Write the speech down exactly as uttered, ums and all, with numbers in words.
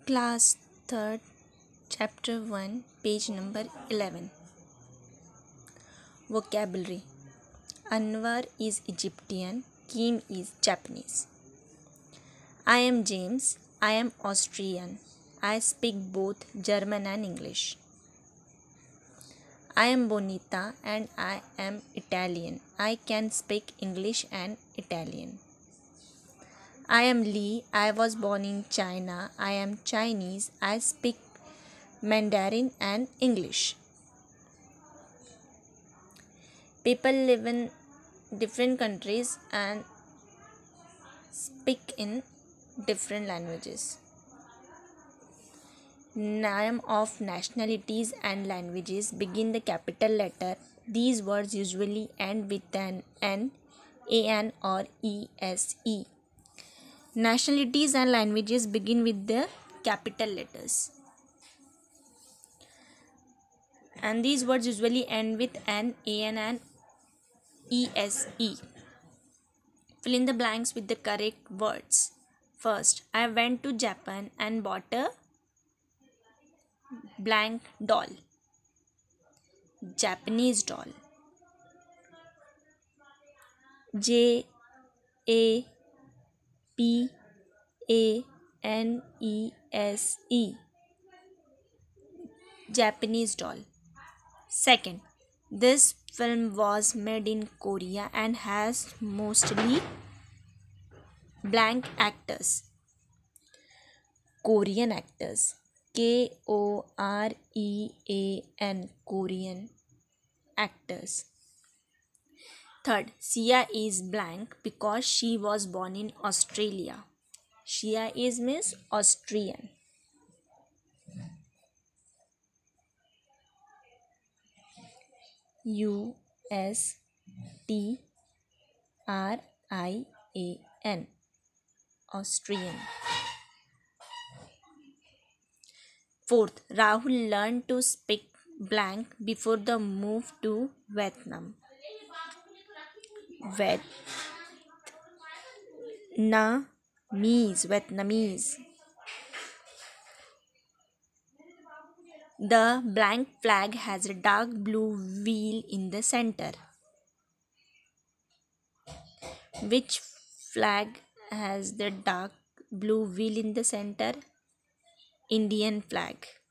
Class third, Chapter one, page number eleven. Vocabulary. Anwar is Egyptian, Kim is Japanese. I am James, I am Austrian. I speak both German and English. I am Bonita and I am Italian. I can speak English and Italian. I am Lee. I was born in China. I am Chinese. I speak Mandarin and English. People live in different countries and speak in different languages. Name of nationalities and languages begin the capital letter. These words usually end with an N, A N or E S E. Nationalities and languages begin with the capital letters. And these words usually end with N, A N and E S E. Fill in the blanks with the correct words. First, I went to Japan and bought a blank doll. Japanese doll. J A P A N E S E. Japanese doll. Second, this film was made in Korea and has mostly blank actors. Korean actors. K O R E A N. Korean actors. Third, Sia is blank because she was born in Australia. Shia is Miss Austrian. U S T R I A N. Austrian. Fourth, Rahul learned to speak blank before the move to Vietnam. Vietnamese. Vietnamese. The blank flag has a dark blue wheel in the center. Which flag has the dark blue wheel in the center? Indian flag.